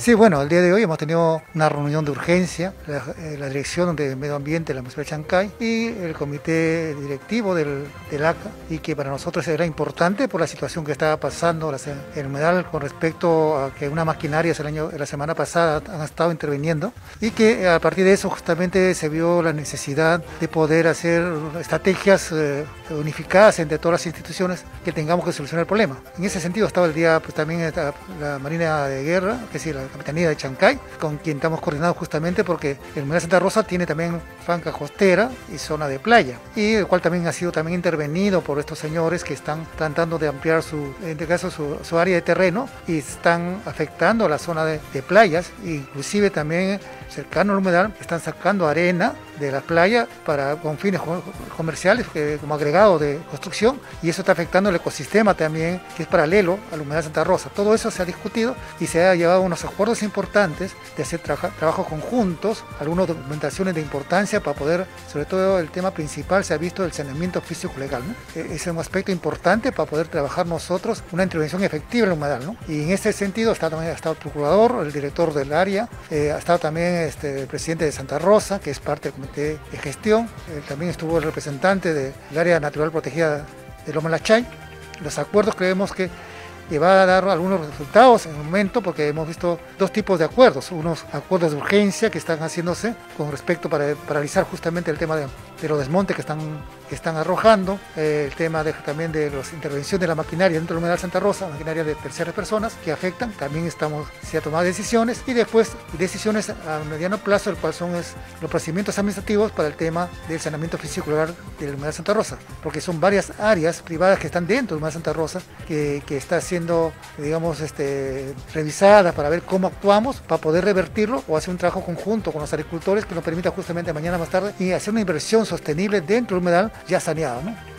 Sí, bueno, el día de hoy hemos tenido una reunión de urgencia, la Dirección de Medio Ambiente de la Municipalidad de Chancay y el comité directivo del ACA, y que para nosotros era importante por la situación que estaba pasando el humedal con respecto a que una maquinaria la semana pasada han estado interviniendo, y que a partir de eso justamente se vio la necesidad de poder hacer estrategias unificadas entre todas las instituciones que tengamos que solucionar el problema. En ese sentido estaba el día pues, también la Marina de Guerra, que es la Capitanía de Chancay, con quien estamos coordinados justamente porque el humedal Santa Rosa tiene también franja costera y zona de playa, y el cual también ha sido también intervenido por estos señores que están tratando de ampliar en este caso su área de terreno, y están afectando la zona de playas, inclusive también cercano al humedal están sacando arena de la playa con fines comerciales, como agregado de construcción, y eso está afectando el ecosistema también, que es paralelo al humedal Santa Rosa. Todo eso se ha discutido y se ha llevado a unos acuerdos importantes de hacer trabajos conjuntos, algunas documentaciones de importancia para poder, sobre todo el tema principal se ha visto el saneamiento físico-legal, ¿no? Es un aspecto importante para poder trabajar nosotros una intervención efectiva en el humedal, ¿no? Y en ese sentido ha estado el procurador, el director del área, ha estado también el presidente de Santa Rosa, que es parte del comité de gestión, también estuvo el representante del área natural protegida de Loma Lachay. Los acuerdos creemos que va a dar algunos resultados en el momento, porque hemos visto dos tipos de acuerdos, unos acuerdos de urgencia que están haciéndose con respecto para paralizar justamente el tema de los desmontes que están arrojando, el tema también de la intervención de la maquinaria dentro del humedal Santa Rosa, maquinaria de terceras personas que afectan, también se ha tomado decisiones, y después decisiones a mediano plazo, el cual son los procedimientos administrativos para el tema del saneamiento físico-legal del humedal Santa Rosa, porque son varias áreas privadas que están dentro del humedal Santa Rosa que está siendo, digamos, revisadas para ver cómo actuamos para poder revertirlo o hacer un trabajo conjunto con los agricultores que nos permita justamente mañana más tarde y hacer una inversión sostenible dentro del humedal ya saneado, ¿no?